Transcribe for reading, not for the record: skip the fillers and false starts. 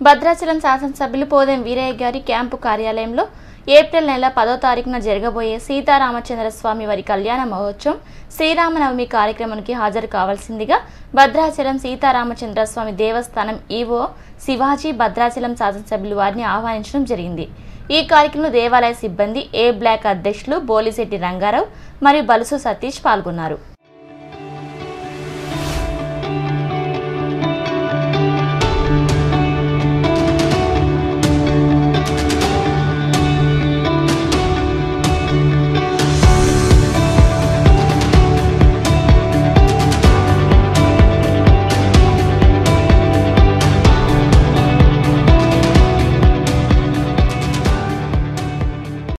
భద్రాచలం శాసనసభ్యులు పోదెం వీరయ్య గారి క్యాంపు కార్యాలయంలో ఏప్రిల్ నెల 10వ తారీఖున జరగబోయే సీతారామచంద్రస్వామి వారి కళ్యాణ మహోత్సవం శ్రీరామనవమి కార్యక్రమానికి హాజరు కావాల్సిందిగా భద్రాచలం సీతారామచంద్రస్వామి దేవస్థానం ఈవో శివాజీ భద్రాచలం శాసనసభ్యులు వారిని ఆహ్వానించడం జరిగింది। ఈ కార్యక్రమంలో దేవాలయ సిబ్బంది ఏ బ్లాక్ అధ్యక్షులు బోలిశెట్టి రంగారావు మరియు బలుసు సతీష్ పాల్గొన్నారు।